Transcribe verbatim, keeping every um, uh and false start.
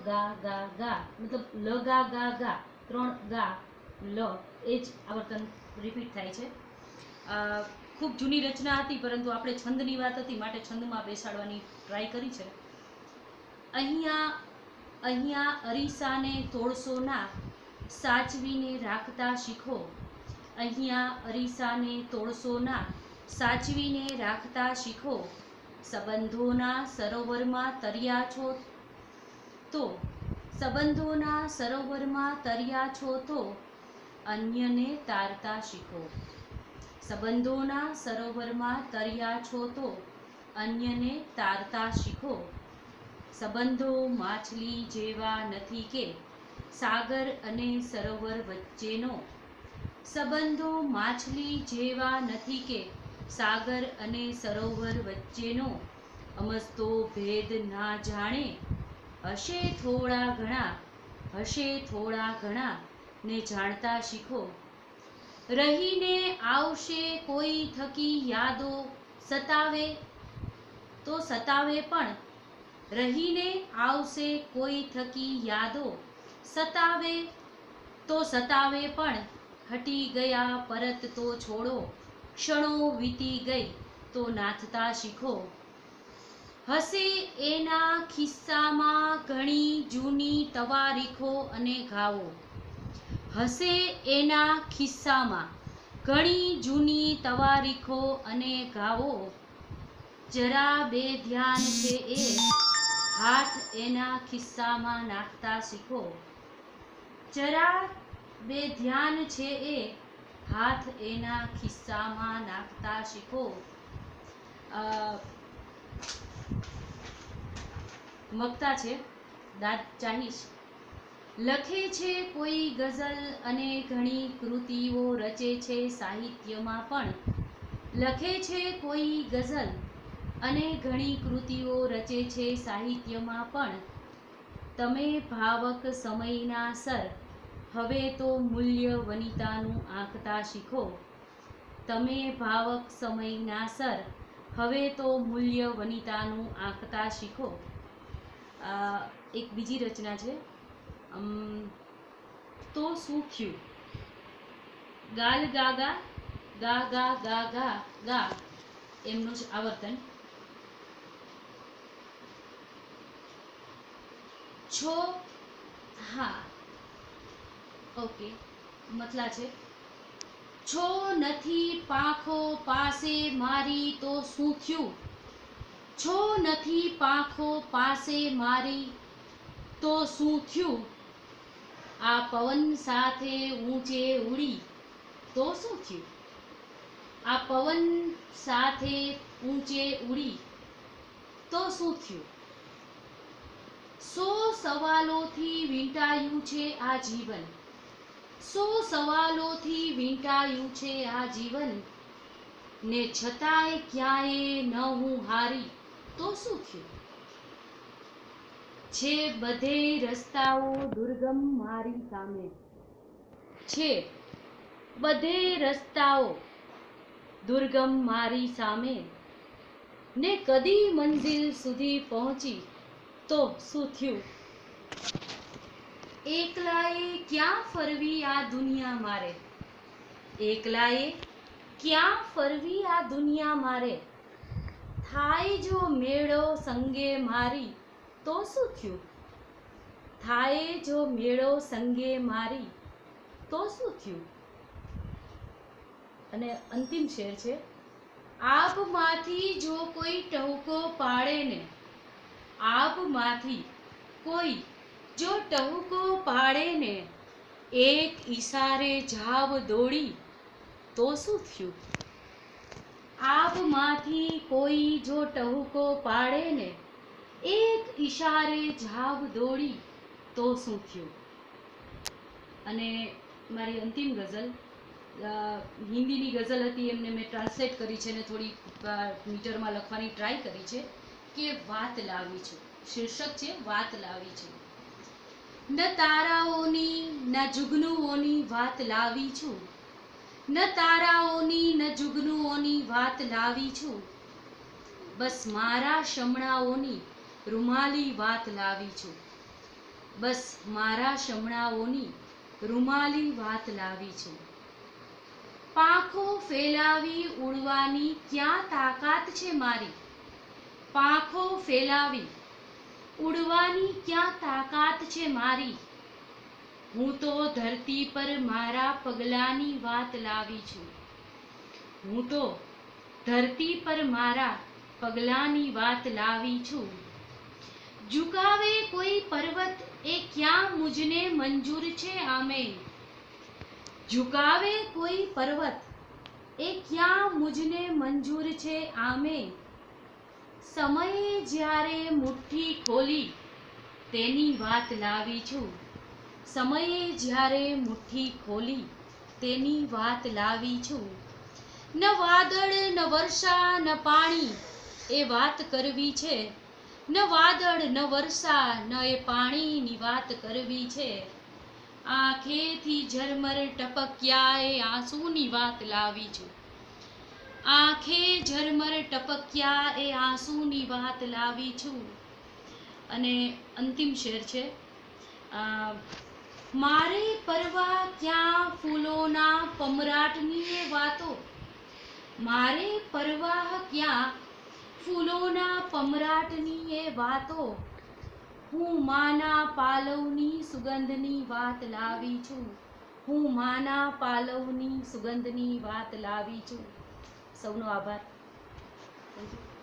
ગા ગા ગા, મતલબ લ ગા ગા ગા, ત્રણ ગા લ, એ જ આવર્તન રિપીટ થાય છે. અ, ખૂબ જૂની રચના હતી, પરંતુ આપણે છંદની વાત હતી માટે છંદમાં બેસાડવાની ટ્રાય કરી છે. અહીંયા અહીંયા અરીસાને તોડશો ના, સાચવીને રાખતા શીખો. અહીંયા અરીસાને તોડશો ના, સાચવીને રાખતા શીખો. સંબંધોના સરોવરમાં તર્યા છો તો સંબંધોના સરોવરમાં તર્યા છો તો અન્યને તારતા શીખો. સંબંધોના સરોવરમાં તર્યા છો તો અન્યને તારતા શીખો. સંબંધો માછલી જેવા નથી કે સાગર અને સરોવર વચ્ચેનો. સંબંધો માછલી જેવા નથી કે સાગર અને સરોવર વચ્ચેનો. અમસ્તો ભેદ ના જાણે, હશે થોડા ઘણા, હશે થોડા ઘણા ને જાણતા શીખો. રહીને આવશે કોઈ થકી યાદો, સતાવે તો સતાવે પણ. રહીને આવશે કોઈ થકી યાદો, સતાવે તો સતાવે પણ. હટી ગયા પરત તો છોડો, ક્ષણો વીતી ગઈ તો નાથતા શીખો. હશે એના ખિસ્સામાં ઘણી જૂની તવારીખો અને ઘાવો. હશે એના ખિસ્સામાં ઘણી જૂની તવારીખો અને ઘાવો. જરા બેધ્યાન છે એ હાથ એના ખિસ્સામાં નાખતા શીખો. જરા બેધ્યાન છે એ હાથ એના ખિસ્સામાં નાખતા શીખો. મગતા છે, દાદ ચાહીશ. લખે છે કોઈ ગઝલ અને ઘણી કૃતિઓ રચે છે સાહિત્યમાં પણ. લખે છે કોઈ ગઝલ અને ઘણી કૃતિઓ રચે છે સાહિત્યમાં પણ. તમે ભાવક સમયના સર હવે તો મૂલ્ય વનિતાનું આંકતા શીખો. તમે ભાવક સમયના સર હવે તો મૂલ્ય વનિતાનું આંકતા શીખો. એક બીજી રચના છે, તો શું થયું. ગાલ ગાગા ગા ગા ગા ગા ગા, એમનું જ આવર્તન. છો હા ઓકે, મતલા છે. છો નથી પાંખો પાસે મારી તો શું થયું. છો નથી પાંખો પાસે મારી તો શું થયું. આ પવન સાથે ઊંચે ઉડી તો શું થયું. આ પવન સાથે ઊંચે ઉડી તો શું થયું. સો સવાલોથી વીંટાયું છે આ જીવન. સો સવાલોથી વીંટાયું છે આ જીવન ને છતાંય ક્યાંય ન હું હારી તો શું થયું. છે બધે રસ્તાઓ દુર્ગમ મારી સામે. છે બધે રસ્તાઓ દુર્ગમ મારી સામે ને કદી મંજિલ સુધી પહોંચી તો શું થયું. એકલાએ ક્યાં ફરવી આ દુનિયા મારે. એકલાએ ક્યાં ફરવી આ દુનિયા મારે. થાય જો મેળો સંગે મારી તો શું થયું. થાય જો મેળો સંગે મારી તો શું થયું. અને અંતિમ શેર છે. આબમાંથી જો કોઈ ટહુકો પાડે ને. આબમાંથી કોઈ જો ટહુકો પાડે ને એક ઈશારે જાવ દોડી તો શું થયું. આબમાંથી કોઈ જો ટહુકો પાડે ને એક ઈશારે જાવ દોડી તો શું થયું. અને મારી અંતિમ ગઝલ, હિન્દીની ગઝલ હતી, એમને મેં ટ્રાન્સલેટ કરી છે અને થોડી મીટરમાં લખવાની ટ્રાય કરી છે. કે વાત લાવી છું, શીર્ષક છે વાત લાવી છું. ન તારાઓની ન જુગનુઓની વાત લાવી છું. ન તારાઓની ન જુગનુઓની વાત લાવી છું. બસ મારા શમણાઓની રૂમાલી વાત લાવી છું. બસ મારા શમણાઓની રૂમાલી વાત લાવી છું. પાંખો ફેલાવી ઉડવાની ક્યાં તાકાત છે મારી, પાંખો ફેલાવી ઉડવાની ક્યાં તાકાત છે મારી. હું તો ધરતી પર મારા પગલાંની વાત લાવી છું. હું તો ધરતી પર મારા પગલાંની વાત લાવી છું. ઝુકાવે કોઈ પર્વત એ ક્યાં મુજને મંજૂર છે આમે, ઝુકાવે કોઈ પર્વત એ ક્યાં મુજને મંજૂર છે આમે. સમયે જ્યારે મુઠ્ઠી ખોલી તેની વાત લાવી છું. સમયે જ્યારે મુઠ્ઠી ખોલી તેની વાત લાવી છું. ન વાદળ ન વર્ષા ન પાણી એ વાત કરવી છે, ન વાદળ ન વર્ષા ન એ પાણીની વાત કરવી છે. આંખેથી ઝરમર ટપક્યા એ આંસુની વાત લાવી છું. આંખે ઝરમર ટપક્યા એ આંસુની વાત લાવી છું. અને અંતિમ શેર છે, મારે પરવા ક્યાં ફૂલોના પમરાટની એ વાતો, મારે પરવાહ ક્યાં ફૂલોના પમરાટની એ વાતો. હું માના પાલવની સુગંધની વાત લાવી છું. હું માના પાલવની સુગંધની વાત લાવી છું. સૌનો આભાર. Thank you.